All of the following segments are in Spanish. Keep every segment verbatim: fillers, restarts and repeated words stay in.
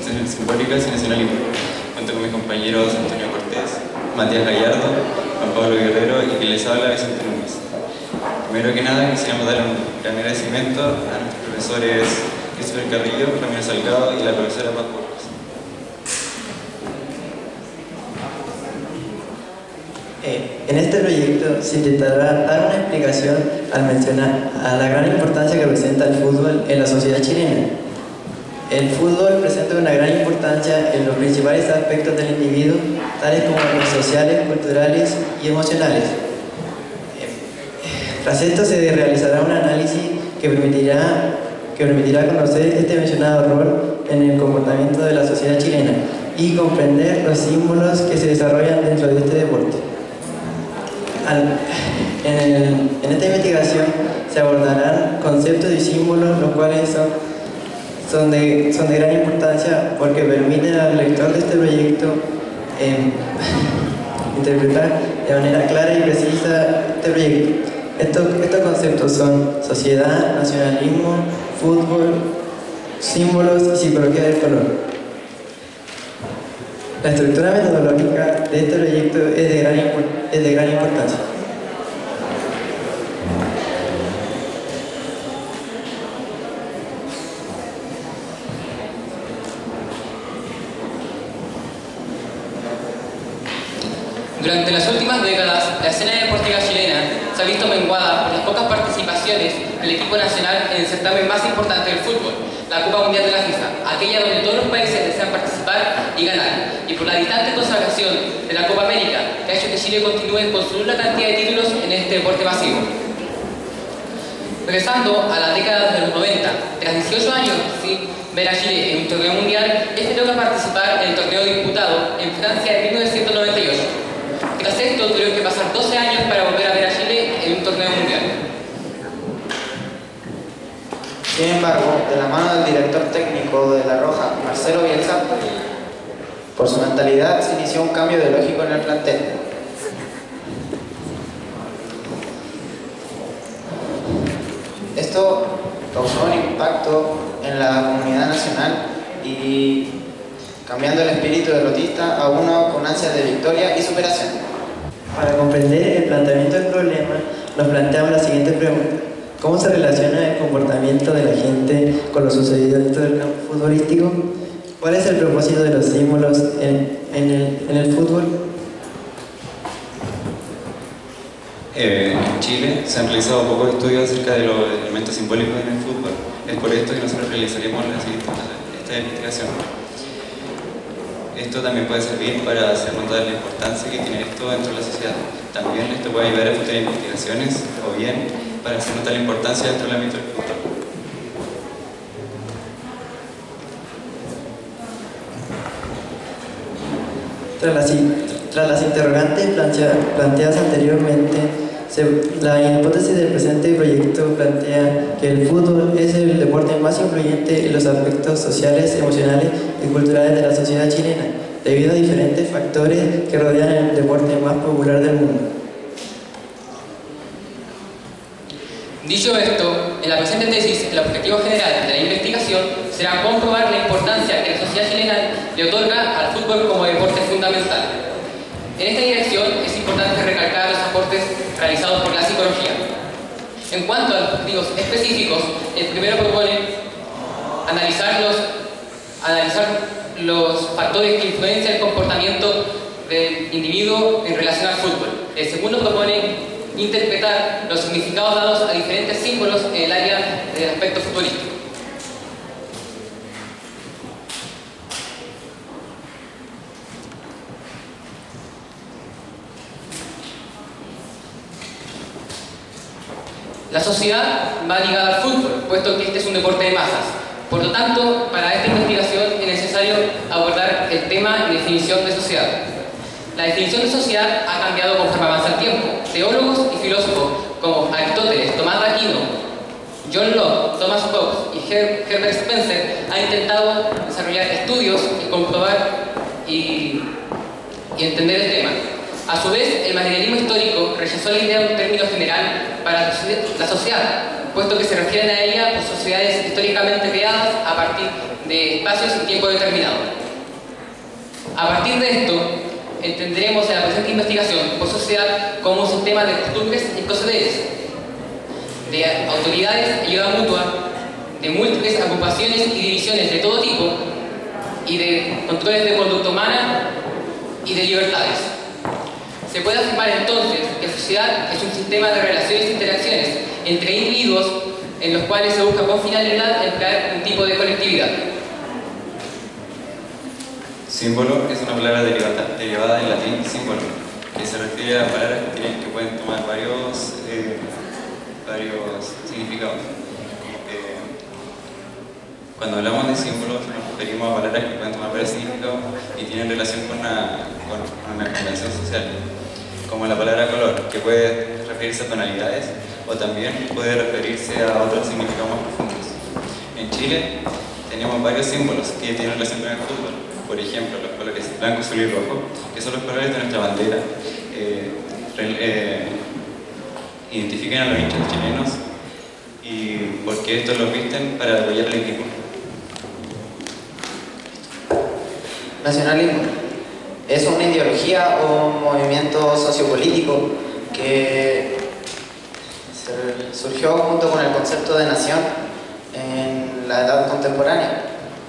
representaciones simbólicas y nacionalismo, junto con mis compañeros Antonio Cortés, Matías Gallardo, Juan Pablo Guerrero y que les habla Vicente Núñez. Primero que nada, quisiéramos dar un gran agradecimiento a nuestros profesores Christopher Carrillo, Ramiro Salgado y la profesora Paz Burgos. Eh, en este proyecto se intentará dar una explicación al mencionar a la gran importancia que presenta el fútbol en la sociedad chilena. El fútbol presenta una gran importancia en los principales aspectos del individuo, tales como los sociales, culturales y emocionales. Tras esto se realizará un análisis que permitirá, que permitirá conocer este mencionado rol en el comportamiento de la sociedad chilena y comprender los símbolos que se desarrollan dentro de este deporte. Al, en, el, en esta investigación se abordarán conceptos y símbolos los cuales son, son, de, son de gran importancia porque permiten al lector de este proyecto eh, interpretar de manera clara y precisa este proyecto. Estos, estos conceptos son sociedad, nacionalismo, fútbol, símbolos y psicología del color. La estructura metodológica de este proyecto es de gran, es de gran importancia. Durante las últimas décadas, la escena deportiva chilena se ha visto menguada por las pocas participaciones del equipo nacional en el certamen más importante del fútbol, la Copa Mundial de la FIFA, aquella donde todos los países desean participar y ganar, y por la distante consagración de la Copa América, que ha hecho que Chile continúe con su nula cantidad de títulos en este deporte masivo. Regresando a la década de los noventa, tras dieciocho años sin ver a Chile en un torneo mundial, este toca participar en el torneo disputado en Francia de mil novecientos noventa y ocho. Tras esto, tuvieron que pasar doce años para volver a ver a Chile en un torneo mundial. Sin embargo, de la mano del director técnico de La Roja, Marcelo Bielsa, por su mentalidad se inició un cambio ideológico en el plantel. Esto causó un impacto en la comunidad nacional y cambiando el espíritu derrotista a uno con ansias de victoria y superación. Para comprender el planteamiento del problema, nos planteamos la siguiente pregunta. ¿Cómo se relaciona el comportamiento de la gente con lo sucedido dentro del campo futbolístico? ¿Cuál es el propósito de los símbolos en, en, el, en el fútbol? Eh, en Chile se han realizado pocos estudios acerca de los elementos simbólicos en el fútbol. Es por esto que nosotros realizaremos la siguiente, esta investigación. Esto también puede servir para hacer notar la importancia que tiene esto dentro de la sociedad. También esto puede ayudar a futuras investigaciones o bien para hacer notar la importancia dentro del ámbito del fútbol. Tras las, tras las interrogantes plantea, planteadas anteriormente, se, la hipótesis del presente proyecto plantea que el fútbol es el deporte más influyente en los aspectos sociales, emocionales y culturales de la sociedad chilena, debido a diferentes factores que rodean el deporte más popular del mundo. Dicho esto, en la presente tesis, el objetivo general de la investigación será comprobar la importancia que la sociedad chilena le otorga al fútbol como deporte fundamental. En esta dirección es importante recalcar los aportes realizados por la psicología. En cuanto a los objetivos específicos, el primero propone analizar los, analizar los factores que influencian el comportamiento del individuo en relación al fútbol. El segundo propone interpretar los significados dados a diferentes símbolos en el área del aspecto futbolístico. La sociedad va ligada al fútbol, puesto que este es un deporte de masas. Por lo tanto, para esta investigación es necesario abordar el tema y definición de sociedad. La definición de sociedad ha cambiado conforme avanza el tiempo. Teólogos y filósofos como Aristóteles, Tomás de Aquino, John Locke, Thomas Hobbes y Her Herbert Spencer han intentado desarrollar estudios y comprobar y, y entender el tema. A su vez, el materialismo histórico rechazó la idea de un término general para la sociedad, puesto que se refieren a ella por sociedades históricamente creadas a partir de espacios y tiempo determinado. A partir de esto, entenderemos en la presente investigación por sociedad como un sistema de costumbres y procederes, de autoridades, ayuda mutua, de múltiples agrupaciones y divisiones de todo tipo, y de controles de conducta humana y de libertades. Se puede afirmar entonces que la sociedad es un sistema de relaciones e interacciones entre individuos en los cuales se busca con finalidad emplear un tipo de colectividad. Símbolo es una palabra derivada, derivada del latín símbolo, que se refiere a palabras que, tienen, que pueden tomar varios, eh, varios significados. Eh, cuando hablamos de símbolos nos referimos a palabras que pueden tomar varios significados y tienen relación con una, con, con una convención social, como la palabra color, que puede referirse a tonalidades o también puede referirse a otros significados más profundos. En Chile tenemos varios símbolos que tienen relación con el fútbol. Por ejemplo, los colores blanco, azul y rojo, que son los colores de nuestra bandera, eh, eh, identifican a los hinchas chilenos y porque estos los visten para apoyar al equipo. Nacionalismo es una ideología o un movimiento sociopolítico que surgió junto con el concepto de nación en la edad contemporánea.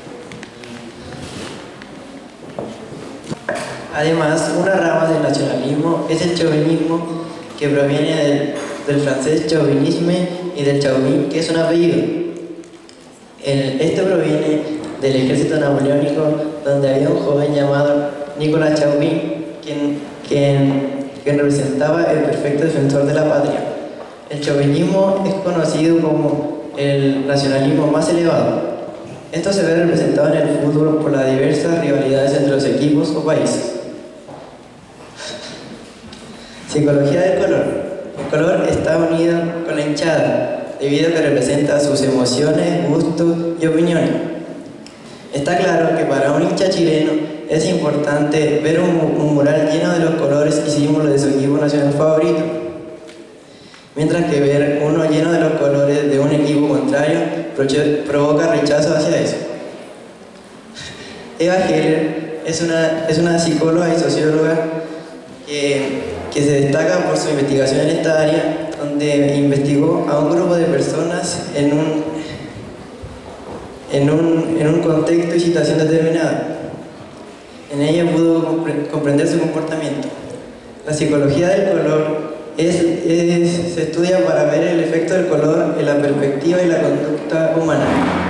Además, una rama del nacionalismo es el chauvinismo, que proviene del, del francés chauvinisme y del chauvin, que es un apellido. El, este proviene del ejército napoleónico, donde había un joven llamado Nicolas Chauvin, quien, quien, quien representaba el perfecto defensor de la patria. El chauvinismo es conocido como el nacionalismo más elevado. Esto se ve representado en el fútbol por las diversas rivalidades entre los equipos o países. Psicología del color. El color está unido con la hinchada, debido a que representa sus emociones, gustos y opiniones. Está claro que para un hincha chileno es importante ver un, un mural lleno de los colores y símbolos de su equipo nacional favorito, mientras que ver uno lleno de los colores de un equipo contrario provoca rechazo hacia eso. Eva Heller es una, es una psicóloga y socióloga que, que se destaca por su investigación en esta área, donde investigó a un grupo de personas en un, en un, en un contexto y situación determinada. En ella pudo comprender su comportamiento. La psicología del color es, es, se estudia para ver el efecto del color en la perspectiva y la conducta humana.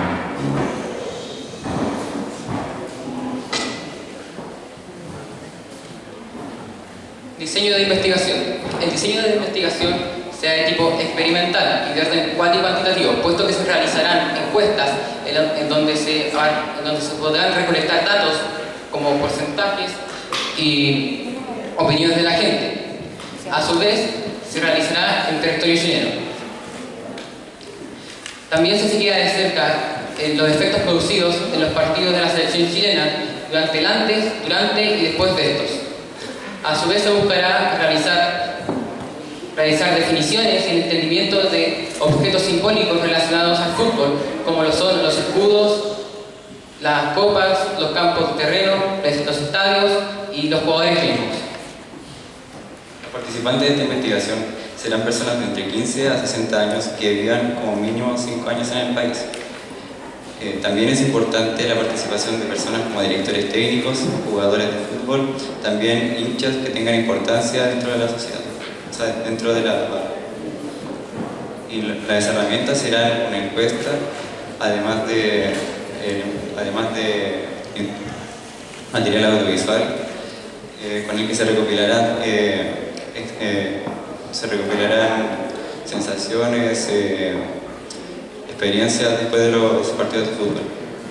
Diseño de investigación. El diseño de investigación sea de tipo experimental y de orden cuantitativo y cuantitativo, puesto que se realizarán encuestas en, en, donde se, en donde se podrán recolectar datos como porcentajes y opiniones de la gente. A su vez, se realizará en territorio chileno. También se seguirá de cerca eh, los efectos producidos en los partidos de la selección chilena durante el antes, durante y después de estos. A su vez se buscará realizar, realizar definiciones y entendimiento de objetos simbólicos relacionados al fútbol, como lo son los escudos, las copas, los campos de terreno, los estadios y los jugadores mismos. Los participantes de esta investigación serán personas de entre quince a sesenta años que vivan como mínimo cinco años en el país. Eh, también es importante la participación de personas como directores técnicos, jugadores de fútbol, también hinchas que tengan importancia dentro de la sociedad, o sea, dentro de la... Y las herramientas serán una encuesta, además de, eh, además de material audiovisual, eh, con el que se recopilarán, eh, eh, se recopilarán sensaciones, eh, experiencias después de los partidos de fútbol.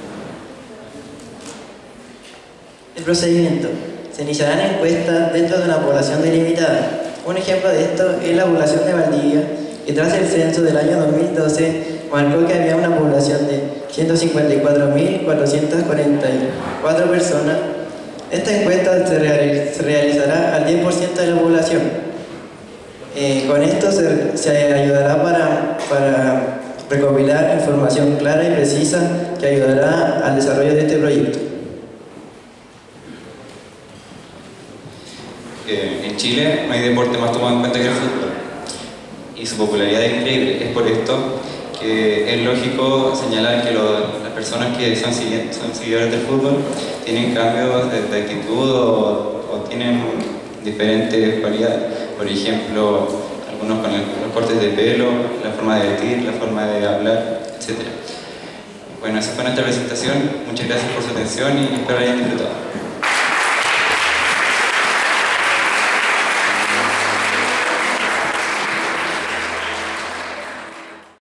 El procedimiento. Se iniciarán encuestas dentro de una población delimitada. Un ejemplo de esto es la población de Valdivia, que tras el censo del año dos mil doce marcó que había una población de ciento cincuenta y cuatro mil cuatrocientas cuarenta y cuatro personas. Esta encuesta se, real, se realizará al diez por ciento de la población. Eh, con esto se, se ayudará para, para recopilar información clara y precisa que ayudará al desarrollo de este proyecto. Eh, en Chile no hay deporte más tomado en cuenta que el fútbol y su popularidad es increíble. Es por esto que es lógico señalar que lo, las personas que son, son seguidores del fútbol tienen cambios de, de actitud o, o tienen diferentes cualidades. Por ejemplo, algunos con el, los cortes de pelo, la forma de vestir, la forma de hablar, etcétera. Bueno, esa fue nuestra presentación. Muchas gracias por su atención y espero la hayan disfrutado.